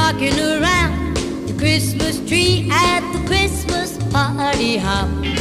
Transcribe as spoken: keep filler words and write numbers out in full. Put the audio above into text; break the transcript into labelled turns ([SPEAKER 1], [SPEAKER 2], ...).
[SPEAKER 1] rocking around the Christmas tree at the Christmas party hop.